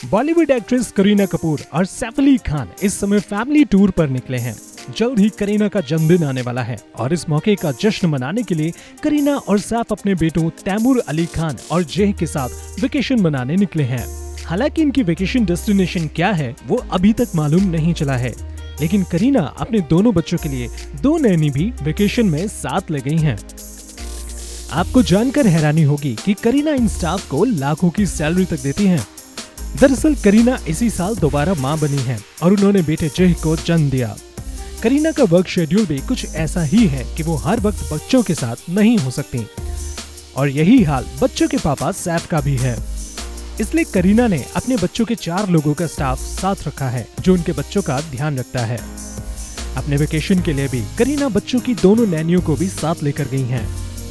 Bollywood actress Kareena Kapoor और सैफ अली खान इस समय फैमिली टूर पर निकले हैं। जल्द ही करीना का जन्मदिन आने वाला है और इस मौके का जश्न मनाने के लिए करीना और सैफ अपने बेटों तैमूर अली खान और जेह के साथ वेकेशन मनाने निकले हैं। हालांकि इनकी वेकेशन डेस्टिनेशन क्या है वो अभी तक मालूम नहीं चला है, लेकिन करीना अपने दोनों बच्चों के लिए 2 नैनी भी वेकेशन में साथ ले गई हैं। आपको जानकर हैरानी होगी कि करीना इन स्टाफ को लाखों की सैलरी तक देती हैं। दरअसल करीना इसी साल दोबारा मां बनी हैं और उन्होंने बेटे जेह को जन्म दिया। करीना का वर्क शेड्यूल भी कुछ ऐसा ही है कि वो हर वक्त बच्चों के साथ नहीं हो सकती और यही हाल बच्चों के पापा सैफ का भी है। इसलिए करीना ने अपने बच्चों के 4 लोगों का स्टाफ साथ रखा है जो उनके बच्चों का ध्यान रखता है। अपने वेकेशन के लिए भी करीना बच्चों की दोनों नैनियों को भी साथ लेकर गई हैं।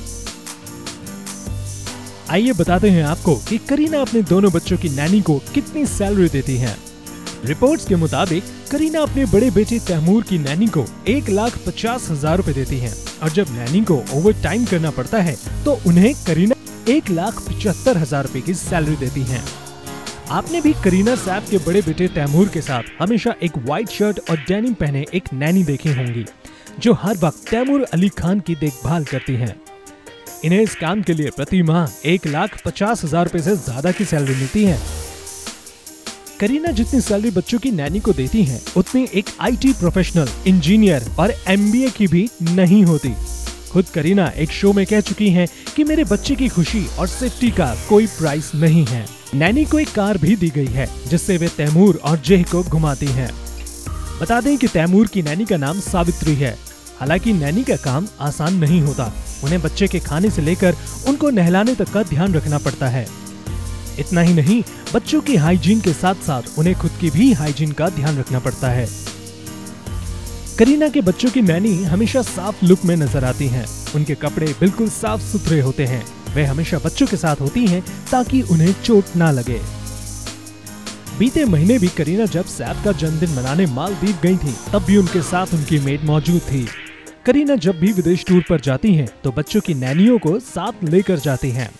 आइए बताते हैं आपको कि करीना अपने दोनों बच्चों की नैनी को कितनी सैलरी देती हैं। रिपोर्ट्स के मुताबिक करीना अपने बड़े बेटे तैमूर की नैनी को 1,50,000 रुपए देती हैं और जब नैनी को ओवर टाइम करना पड़ता है तो उन्हें करीना 1,75,000 रुपए की सैलरी देती हैं। आपने भी करीना सैफ के बड़े बेटे तैमूर के साथ हमेशा एक व्हाइट शर्ट और डेनिम पहने एक नैनी देखी होंगी जो हर वक्त तैमूर अली खान की देखभाल करती हैं। इन्हें इस काम के लिए प्रति माह 1,50,000 रुपए से ज्यादा की सैलरी मिलती है। करीना जितनी सैलरी बच्चों की नैनी को देती हैं, उतनी एक IT प्रोफेशनल, इंजीनियर और MBA की भी नहीं होती। खुद करीना एक शो में कह चुकी हैं कि मेरे बच्चे की खुशी और सेफ्टी का कोई प्राइस नहीं है। नैनी को एक कार भी दी गई है जिससे वे तैमूर और जेह को घुमाती हैं। बता दें कि तैमूर की नैनी का नाम सावित्री है। हालांकि नैनी का काम आसान नहीं होता। उन्हें बच्चे के खाने से लेकर उनको नहलाने तक का ध्यान रखना पड़ता है। इतना ही नहीं, बच्चों की हाइजीन के साथ साथ उन्हें खुद की भी हाइजीन का ध्यान रखना पड़ता है। करीना के बच्चों की नैनी हमेशा साफ लुक में नजर आती हैं। उनके कपड़े बिल्कुल साफ सुथरे होते हैं। वे हमेशा बच्चों के साथ होती हैं ताकि उन्हें चोट ना लगे। बीते महीने भी करीना जब सैफ का जन्मदिन मनाने मालदीव गई थी, तब भी उनके साथ उनकी मेड मौजूद थी। करीना जब भी विदेश टूर पर जाती हैं, तो बच्चों की नैनियों को साथ लेकर जाती हैं।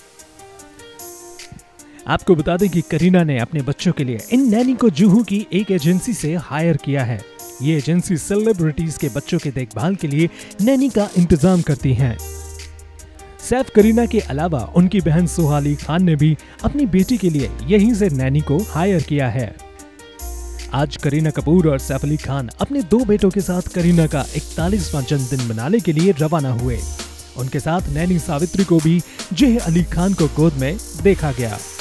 आपको बता दें कि करीना ने अपने बच्चों के लिए इन नैनी को जुहू की एक एजेंसी से हायर किया है। ये एजेंसी सेलिब्रिटीज के बच्चों के देखभाल के लिए नैनी का इंतजाम करती हैं। सैफ करीना के अलावा उनकी बहन सुहाली खान ने भी अपनी बेटी के लिए यहीं से नैनी को हायर किया है। आज करीना कपूर और सैफ अली खान अपने 2 बेटों के साथ करीना का 41वां जन्मदिन मनाने के लिए रवाना हुए। उनके साथ नैनी सावित्री को भी जेह अली खान को गोद में देखा गया।